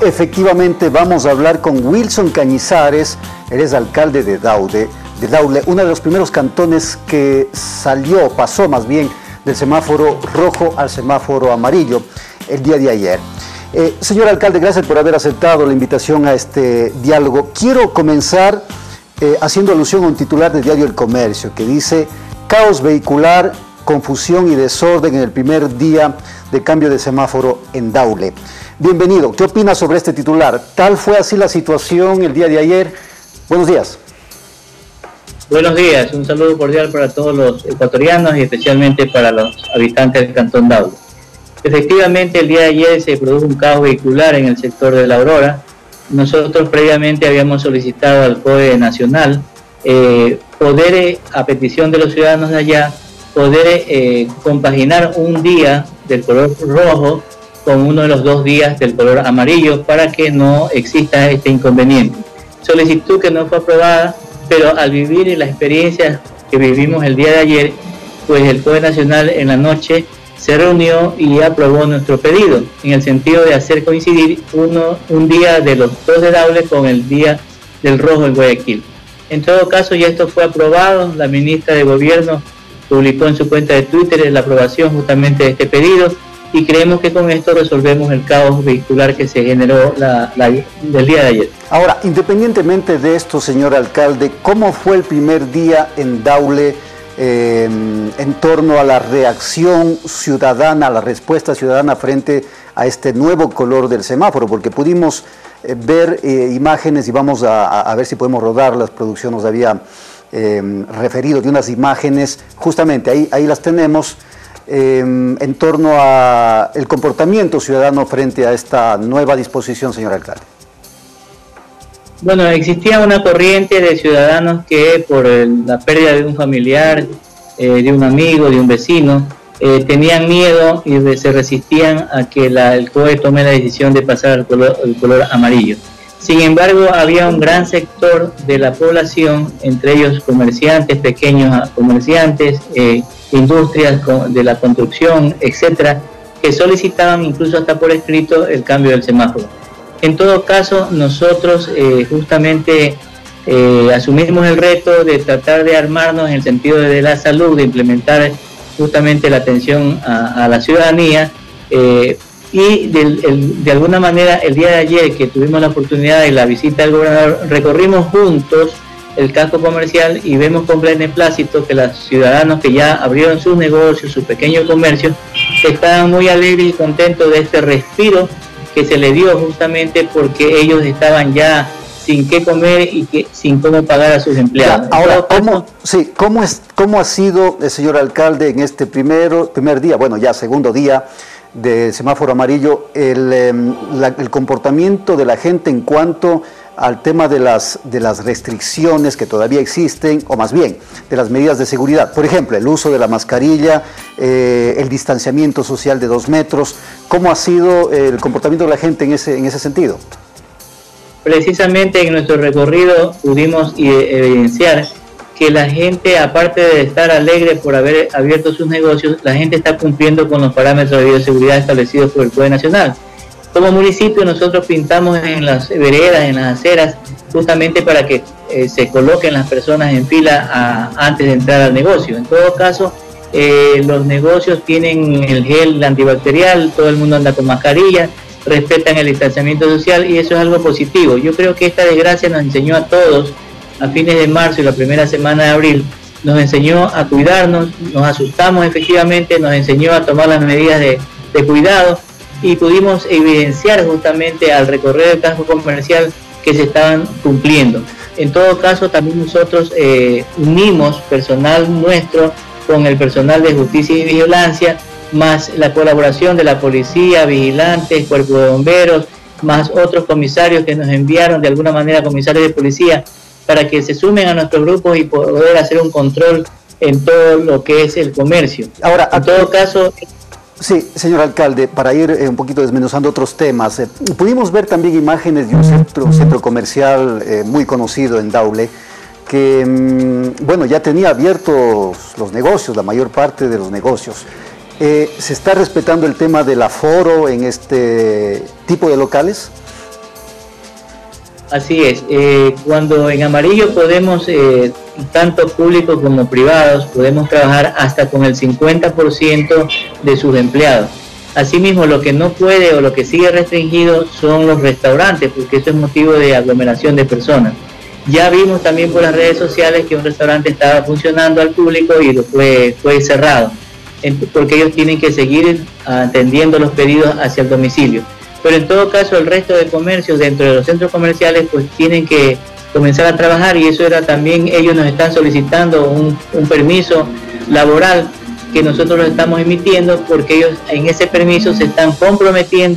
efectivamente vamos a hablar con Wilson Cañizares, él es alcalde de Daule, uno de los primeros cantones que pasó más bien del semáforo rojo al semáforo amarillo el día de ayer. Señor alcalde, gracias por haber aceptado la invitación a este diálogo. Quiero comenzar haciendo alusión a un titular del diario El Comercio que dice: caos vehicular, confusión y desorden en el primer día de cambio de semáforo en Daule. Bienvenido. ¿Qué opina sobre este titular? ¿Tal fue así la situación el día de ayer? Buenos días. Buenos días. Un saludo cordial para todos los ecuatorianos y especialmente para los habitantes del Cantón Daule. Efectivamente, el día de ayer se produjo un caos vehicular en el sector de La Aurora. Nosotros previamente habíamos solicitado al COE Nacional poder, a petición de los ciudadanos de allá, poder compaginar un día del color rojo con uno de los 2 días del color amarillo para que no exista este inconveniente. Solicitud que no fue aprobada, pero al vivir la experiencia que vivimos el día de ayer, pues el COE Nacional en la noche se reunió y aprobó nuestro pedido, en el sentido de hacer coincidir un día de los 2 de Daule con el día del rojo en Guayaquil. En todo caso, ya esto fue aprobado. La ministra de Gobierno publicó en su cuenta de Twitter la aprobación justamente de este pedido y creemos que con esto resolvemos el caos vehicular que se generó del día de ayer. Ahora, independientemente de esto, señor alcalde, ¿cómo fue el primer día en Daule en torno a la reacción ciudadana, a la respuesta ciudadana frente a este nuevo color del semáforo? Porque pudimos ver imágenes y vamos a ver si podemos rodar. La producción nos había referido de unas imágenes, justamente ahí las tenemos, en torno a el comportamiento ciudadano frente a esta nueva disposición, señor alcalde. Bueno, existía una corriente de ciudadanos que por la pérdida de un familiar, de un amigo, de un vecino, tenían miedo y se resistían a que el COE tome la decisión de pasar al color amarillo. Sin embargo, había un gran sector de la población, entre ellos comerciantes, pequeños comerciantes, industrias de la construcción, etcétera, que solicitaban incluso hasta por escrito el cambio del semáforo. En todo caso, nosotros justamente asumimos el reto de tratar de armarnos en el sentido de la salud, de implementar justamente la atención a la ciudadanía y de alguna manera el día de ayer que tuvimos la oportunidad de la visita del gobernador, recorrimos juntos el casco comercial y vemos con beneplácito que los ciudadanos que ya abrieron sus negocios, sus pequeños comercios, estaban muy alegres y contentos de este respiro que se le dio justamente porque ellos estaban ya sin qué comer y sin cómo pagar a sus empleados. Ya, ahora, ¿cómo ha sido, señor alcalde, en este primer día, bueno, ya segundo día del semáforo amarillo, el comportamiento de la gente en cuanto al tema de las restricciones que todavía existen, o más bien, de las medidas de seguridad? Por ejemplo, el uso de la mascarilla, el distanciamiento social de 2 metros. ¿Cómo ha sido el comportamiento de la gente en ese sentido? Precisamente en nuestro recorrido pudimos evidenciar que la gente, aparte de estar alegre por haber abierto sus negocios, la gente está cumpliendo con los parámetros de bioseguridad establecidos por el COE Nacional. Como municipio nosotros pintamos en las veredas, en las aceras, justamente para que se coloquen las personas en fila antes de entrar al negocio. En todo caso, los negocios tienen el gel antibacterial, todo el mundo anda con mascarilla, respetan el distanciamiento social y eso es algo positivo. Yo creo que esta desgracia nos enseñó a todos, a fines de marzo y la primera semana de abril, nos enseñó a cuidarnos, nos asustamos efectivamente, nos enseñó a tomar las medidas de cuidado y pudimos evidenciar justamente al recorrer el casco comercial que se estaban cumpliendo. En todo caso, también nosotros unimos personal nuestro con el personal de justicia y vigilancia, más la colaboración de la policía, vigilantes, cuerpo de bomberos, más otros comisarios que nos enviaron de alguna manera, comisarios de policía, para que se sumen a nuestros grupos y poder hacer un control en todo lo que es el comercio. Ahora, en todo caso... Sí, señor alcalde, para ir un poquito desmenuzando otros temas, pudimos ver también imágenes de un centro comercial muy conocido en Daule, que, bueno, ya tenía abiertos los negocios, la mayor parte de los negocios. ¿Se está respetando el tema del aforo en este tipo de locales? Así es, cuando en amarillo podemos, tanto públicos como privados, podemos trabajar hasta con el 50% de sus empleados. Asimismo, lo que no puede o lo que sigue restringido son los restaurantes, porque eso es motivo de aglomeración de personas. Ya vimos también por las redes sociales que un restaurante estaba funcionando al público y fue cerrado, porque ellos tienen que seguir atendiendo los pedidos hacia el domicilio. Pero en todo caso, el resto de comercios dentro de los centros comerciales pues tienen que comenzar a trabajar, y eso era también, ellos nos están solicitando un permiso laboral que nosotros lo estamos emitiendo, porque ellos en ese permiso se están comprometiendo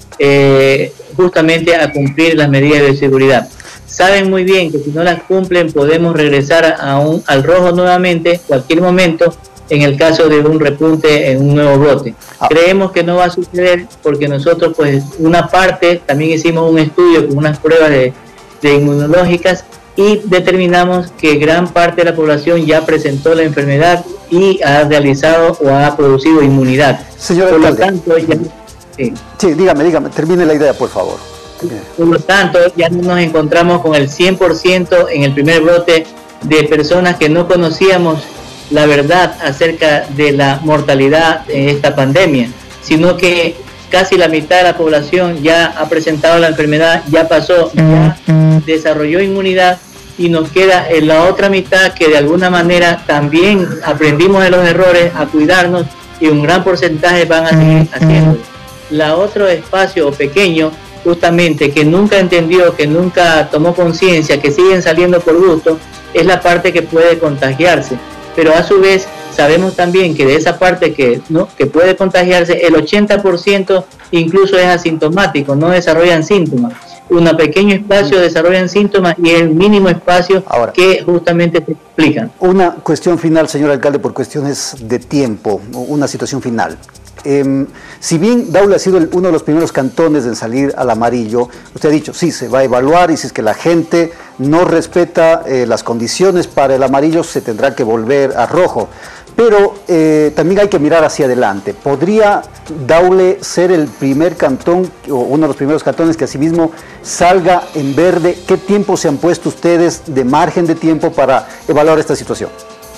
justamente a cumplir las medidas de seguridad. Saben muy bien que si no las cumplen podemos regresar al rojo nuevamente cualquier momento en el caso de un repunte en un nuevo brote. Creemos que no va a suceder porque nosotros pues una parte, también hicimos un estudio con unas pruebas de inmunológicas y determinamos que gran parte de la población ya presentó la enfermedad y ha realizado o ha producido inmunidad. Señor por alcalde, lo tanto, sí, dígame, termine la idea, por favor. Por lo tanto, ya no nos encontramos con el 100% en el primer brote de personas que no conocíamos la verdad acerca de la mortalidad en esta pandemia, sino que casi la mitad de la población ya ha presentado la enfermedad, ya pasó, ya desarrolló inmunidad, y nos queda en la otra mitad que de alguna manera también aprendimos de los errores a cuidarnos, y un gran porcentaje van a seguir haciendo. La otro espacio pequeño, justamente, que nunca entendió, que nunca tomó conciencia, que siguen saliendo por gusto, es la parte que puede contagiarse. Pero a su vez sabemos también que de esa parte que puede contagiarse, el 80% incluso es asintomático, no desarrollan síntomas. Un pequeño espacio desarrollan síntomas y el mínimo espacio que justamente se explican. Una cuestión final, señor alcalde, por cuestiones de tiempo, una situación final. Si bien Daule ha sido uno de los primeros cantones en salir al amarillo, usted ha dicho, sí, se va a evaluar, y si es que la gente no respeta las condiciones para el amarillo, se tendrá que volver a rojo. Pero también hay que mirar hacia adelante. ¿Podría Daule ser el primer cantón, o uno de los primeros cantones que asimismo salga en verde? ¿Qué tiempo se han puesto ustedes de margen de tiempo para evaluar esta situación?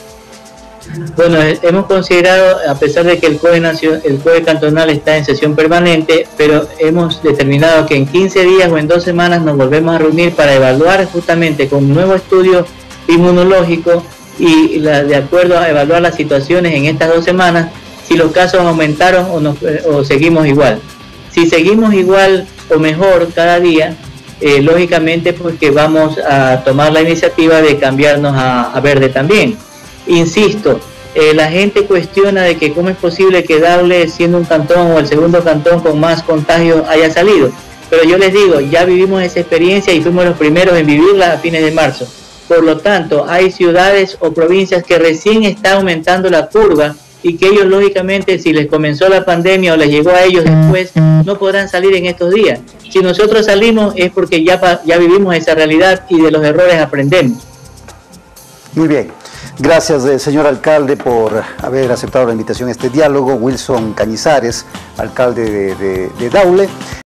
Bueno, hemos considerado, a pesar de que el COE cantonal está en sesión permanente, pero hemos determinado que en 15 días o en 2 semanas nos volvemos a reunir para evaluar justamente con un nuevo estudio inmunológico y de acuerdo a evaluar las situaciones en estas 2 semanas, si los casos aumentaron o seguimos igual. Si seguimos igual o mejor cada día, lógicamente pues que vamos a tomar la iniciativa de cambiarnos a verde también. Insisto, la gente cuestiona de que cómo es posible que Daule, siendo un cantón o el segundo cantón con más contagios, haya salido. Pero yo les digo, ya vivimos esa experiencia y fuimos los primeros en vivirla a fines de marzo. Por lo tanto, hay ciudades o provincias que recién está aumentando la curva y que ellos lógicamente, si les comenzó la pandemia o les llegó a ellos después, no podrán salir en estos días. Si nosotros salimos es porque ya vivimos esa realidad y de los errores aprendemos. Muy bien. Gracias, señor alcalde, por haber aceptado la invitación a este diálogo. Wilson Cañizares, alcalde de Daule.